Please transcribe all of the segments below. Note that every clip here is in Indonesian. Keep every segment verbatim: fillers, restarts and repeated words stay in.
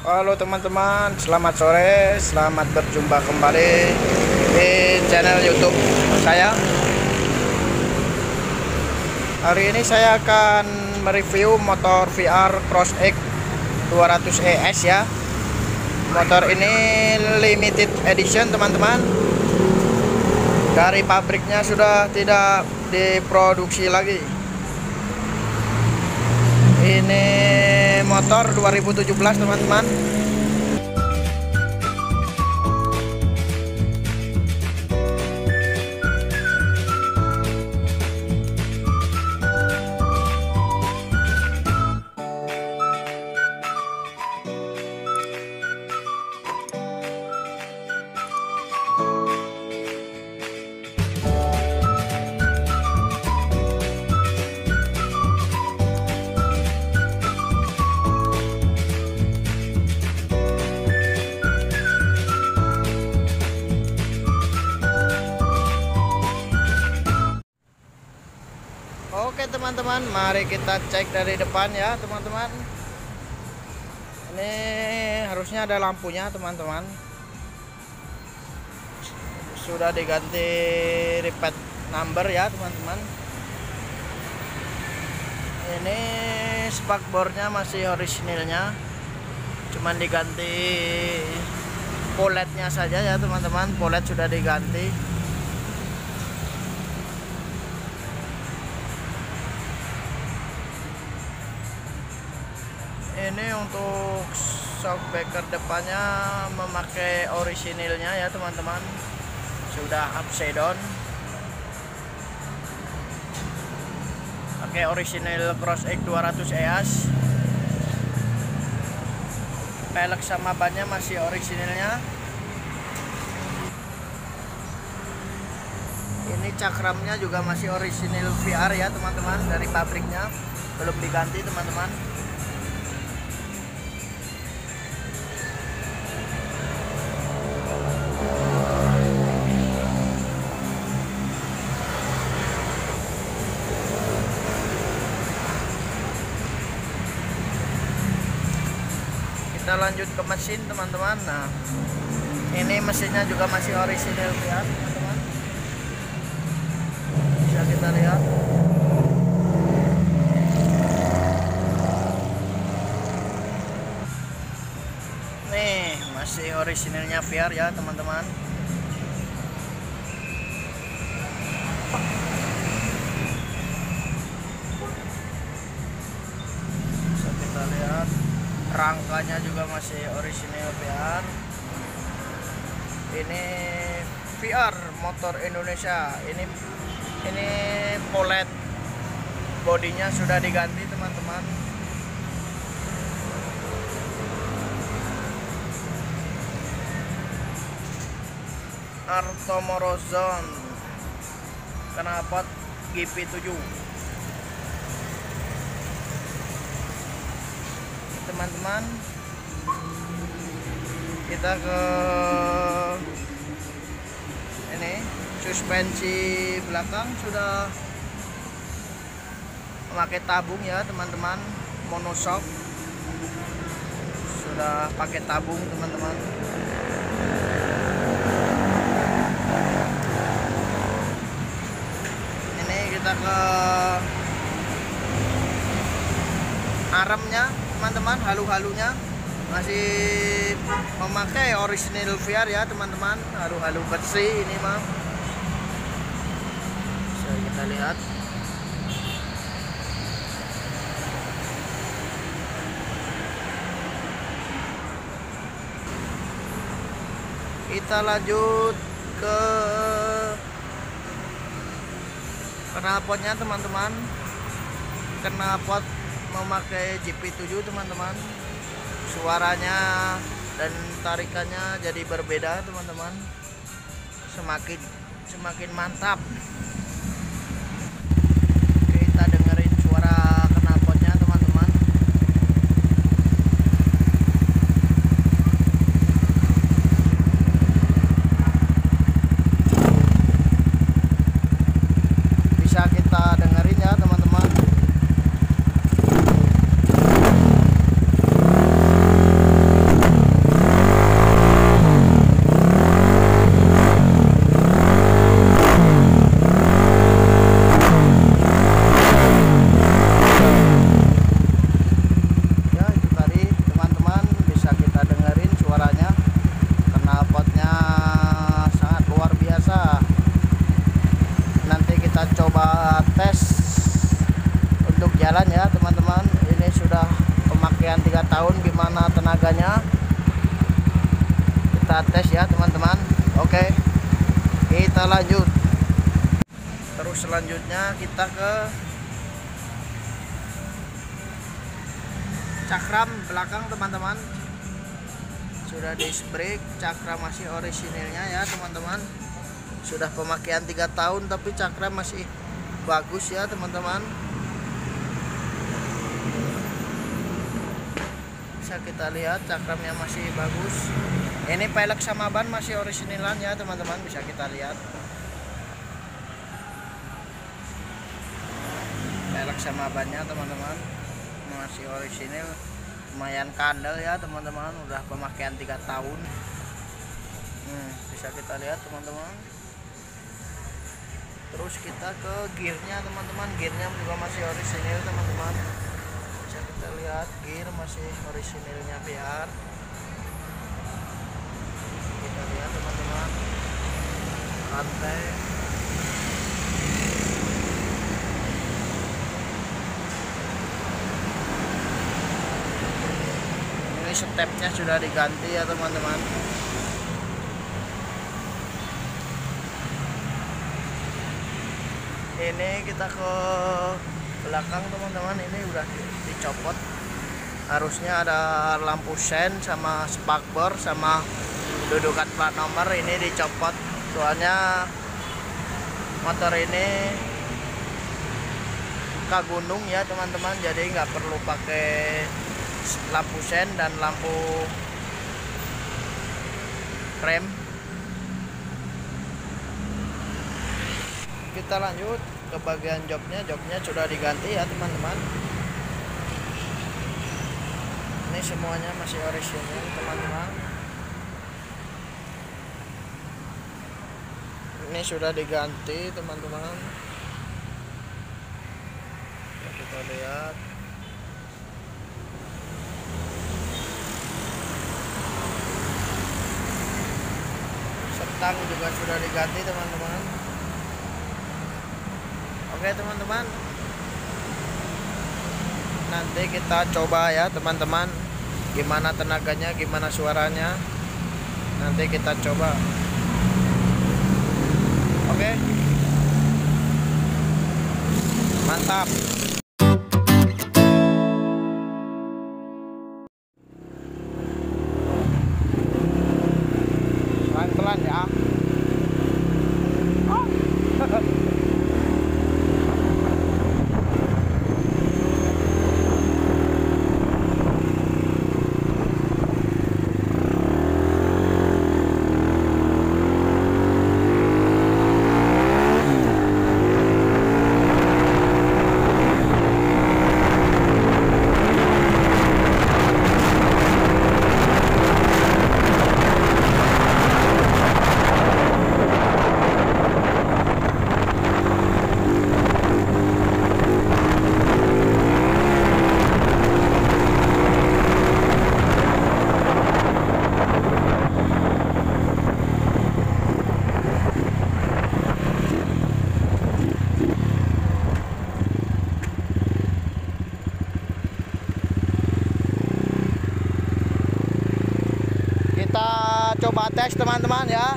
Halo teman-teman, selamat sore, selamat berjumpa kembali di channel YouTube saya. Hari ini saya akan mereview motor V R CrossX dua ratus E S ya. Motor ini limited edition teman-teman. Dari pabriknya sudah tidak diproduksi lagi. Ini motor dua ribu tujuh belas teman-teman. Oke teman-teman, mari kita cek dari depan ya teman-teman. Ini harusnya ada lampunya teman-teman. Sudah diganti repeat number ya teman-teman. Ini spakbornya masih orisinilnya, cuman diganti poletnya saja ya teman-teman. Polet sudah diganti. Ini untuk shockbreaker depannya memakai orisinilnya ya teman-teman, sudah upside down, pakai orisinil CrossX dua ratus E S. Pelek sama bannya masih orisinilnya. Ini cakramnya juga masih orisinil V R ya teman-teman, dari pabriknya belum diganti teman-teman. Kita lanjut ke mesin teman-teman. Nah, ini mesinnya juga masih orisinil V R teman-teman, bisa kita lihat. Nih masih orisinilnya V R ya teman-teman. Bisa kita lihat, rangkanya juga masih orisinil V R. Ini V R motor Indonesia. Ini ini polet bodinya sudah diganti teman-teman. Artomorozon knalpot G P tujuh teman-teman. Kita ke ini suspensi belakang sudah memakai tabung ya teman-teman, monoshock, sudah pakai tabung teman-teman. Ini kita ke aremnya teman-teman, halu-halunya masih memakai orisinil V R ya teman-teman. Halu-halu bersih ini mah, bisa kita lihat. Kita lanjut ke knalpotnya teman-teman. Knalpot memakai G P tujuh teman-teman. Suaranya dan tarikannya jadi berbeda teman-teman, semakin semakin mantap. Kita dengerin suara knalpotnya teman-teman. Bisa kita dengerin ya teman-teman. jalan ya teman-teman. Ini sudah pemakaian tiga tahun, gimana tenaganya kita tes ya teman-teman. Oke, kita lanjut. Terus selanjutnya kita ke cakram belakang teman-teman. Sudah disc brake, cakram masih orisinilnya ya teman-teman. Sudah pemakaian tiga tahun tapi cakram masih bagus ya teman-teman. Bisa kita lihat cakramnya masih bagus. Ini pelek sama ban masih orisinelan ya teman-teman, bisa kita lihat. Pelek sama bannya teman-teman masih orisinil, lumayan kandel ya teman-teman, udah pemakaian tiga tahun. Hmm, bisa kita lihat teman-teman. Terus kita ke gearnya teman-teman, gearnya juga masih orisinil teman-teman. Bisa kita lihat gear masih orisinilnya B R. Kita lihat teman-teman, rantai. Ini stepnya sudah diganti ya teman-teman. Ini kita ke belakang teman-teman, ini udah dicopot. Harusnya ada lampu sen sama spakbor sama dudukan plat nomor, ini dicopot. Soalnya motor ini ke gunung ya teman-teman, jadi nggak perlu pakai lampu sen dan lampu rem. Kita lanjut ke bagian joknya. Joknya sudah diganti ya teman-teman. Ini semuanya masih orisinil teman-teman. Ini sudah diganti teman-teman. Kita lihat. Setang juga sudah diganti teman-teman. Oke teman-teman, nanti kita coba ya teman-teman, gimana tenaganya, gimana suaranya, nanti kita coba. Oke, mantap. Pelan-pelan ya. Oh. Kita coba tes teman-teman ya.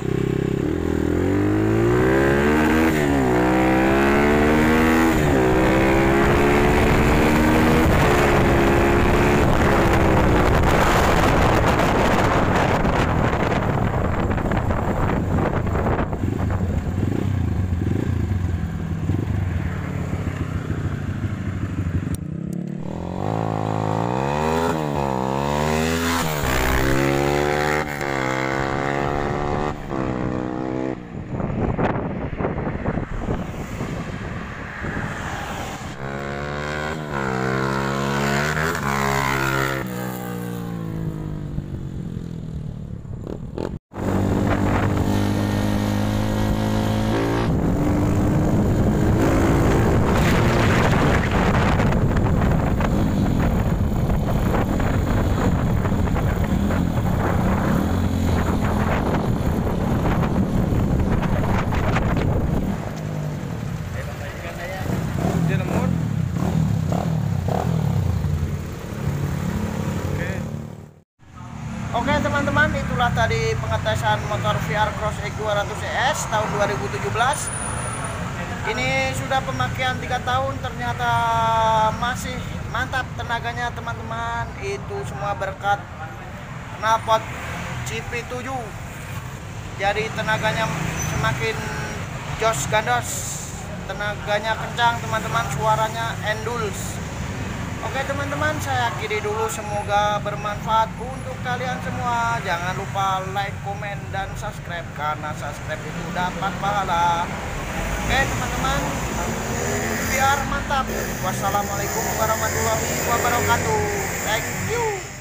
tadi pengetesan motor V R Cross X dua ratus E S tahun dua ribu tujuh belas. Ini sudah pemakaian tiga tahun, ternyata masih mantap tenaganya teman-teman. Itu semua berkat knalpot C P tujuh. Jadi tenaganya semakin jos gandos, tenaganya kencang teman-teman, suaranya endulls. Oke teman-teman, saya akhiri dulu, semoga bermanfaat untuk kalian semua. Jangan lupa like, komen, dan subscribe, karena subscribe itu dapat pahala. Oke teman-teman, biar mantap. Wassalamualaikum warahmatullahi wabarakatuh. Thank you.